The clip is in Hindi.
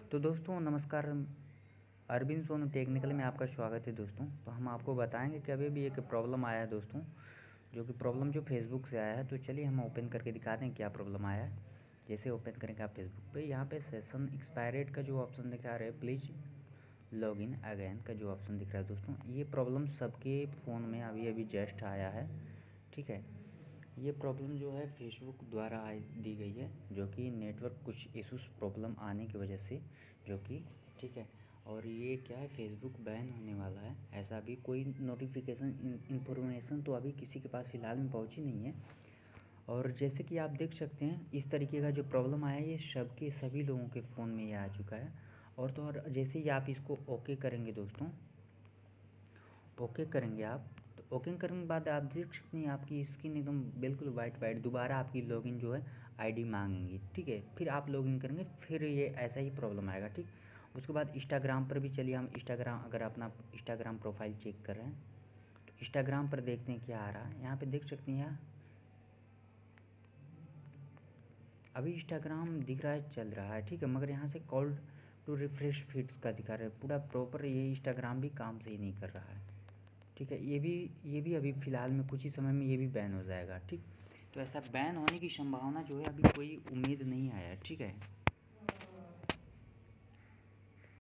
तो दोस्तों नमस्कार। अरविंद सोनू टेक्निकल में आपका स्वागत है दोस्तों। तो हम आपको बताएंगे कि अभी भी एक प्रॉब्लम आया है दोस्तों, जो कि प्रॉब्लम जो फेसबुक से आया है। तो चलिए हम ओपन करके दिखाते हैं क्या प्रॉब्लम आया है। जैसे ओपन करेंगे आप फेसबुक पे, यहाँ पे सेशन एक्सपायरेड का जो ऑप्शन दिखा रहा है, प्लीज़ लॉगिन अगेन का जो ऑप्शन दिख रहा है दोस्तों, ये प्रॉब्लम सबके फ़ोन में अभी अभी जस्ट आया है। ठीक है, ये प्रॉब्लम जो है फेसबुक द्वारा दी गई है, जो कि नेटवर्क कुछ इशूज़ प्रॉब्लम आने की वजह से, जो कि ठीक है। और ये क्या है, फेसबुक बैन होने वाला है। ऐसा अभी कोई नोटिफिकेशन इन्फॉर्मेशन तो अभी किसी के पास फ़िलहाल में पहुंची नहीं है। और जैसे कि आप देख सकते हैं, इस तरीके का जो प्रॉब्लम आया है, ये सभी लोगों के फ़ोन में ये आ चुका है। और तो और जैसे ही आप इसको ओके करेंगे दोस्तों, ओके करेंगे आप, तो ओके करने के बाद आप देख सकते हैं आपकी स्क्रीन एकदम बिल्कुल वाइट दोबारा आपकी लॉगिन जो है आईडी मांगेंगी। ठीक है, फिर आप लॉगिन करेंगे, फिर ये ऐसा ही प्रॉब्लम आएगा। ठीक, उसके बाद इंस्टाग्राम पर भी चलिए हम इंस्टाग्राम, अगर अपना इंस्टाग्राम प्रोफाइल चेक कर रहे हैं तो इंस्टाग्राम पर देखते हैं क्या आ रहा है। यहाँ पे देख सकते हैं, यहाँ अभी इंस्टाग्राम दिख रहा है, चल रहा है। ठीक है, मगर यहाँ से कॉल टू रिफ्रेश फीड्स का दिखा रहा है, पूरा प्रॉपर ये इंस्टाग्राम भी काम सही नहीं कर रहा है। ठीक है, ये भी अभी फ़िलहाल में कुछ ही समय में ये भी बैन हो जाएगा। ठीक, तो ऐसा बैन होने की संभावना जो है अभी कोई उम्मीद नहीं आया है। ठीक है।